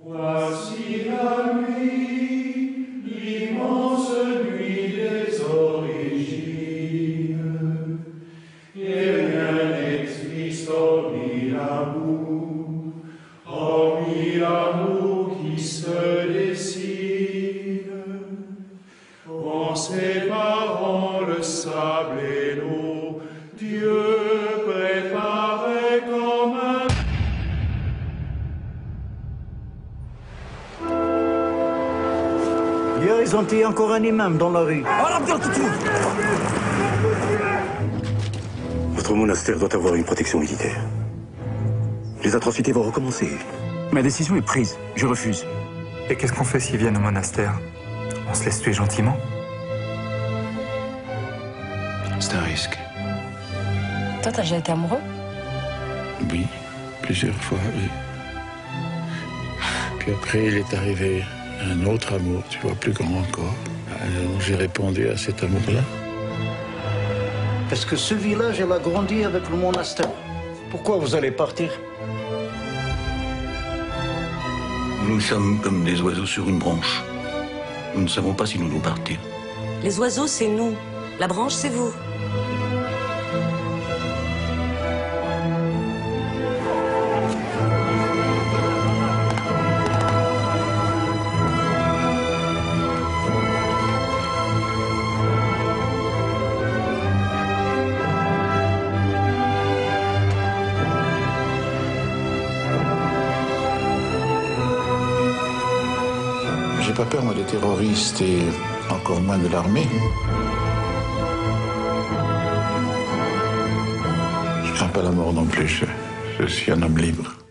Voici la nuit, l'immense nuit des origines, et rien n'existe hormis l'amour qui se dessine, en séparant le sable et l'eau, Dieu préparait comme un... Hier, ils ont tué encore un imam dans la rue. Votre monastère doit avoir une protection militaire. Les atrocités vont recommencer. Ma décision est prise. Je refuse. Et qu'est-ce qu'on fait s'ils viennent au monastère? On se laisse tuer gentiment? C'est un risque. Toi, t'as déjà été amoureux? Oui, plusieurs fois, oui. Puis après, il est arrivé un autre amour, tu vois, plus grand encore. Alors j'ai répondu à cet amour-là. Parce que ce village, elle a grandi avec le monastère. Pourquoi vous allez partir? Nous sommes comme des oiseaux sur une branche. Nous ne savons pas si nous nous partir. Les oiseaux, c'est nous. La branche, c'est vous. J'ai pas peur, moi, des terroristes et encore moins de l'armée. Je crains pas la mort non plus. Je suis un homme libre.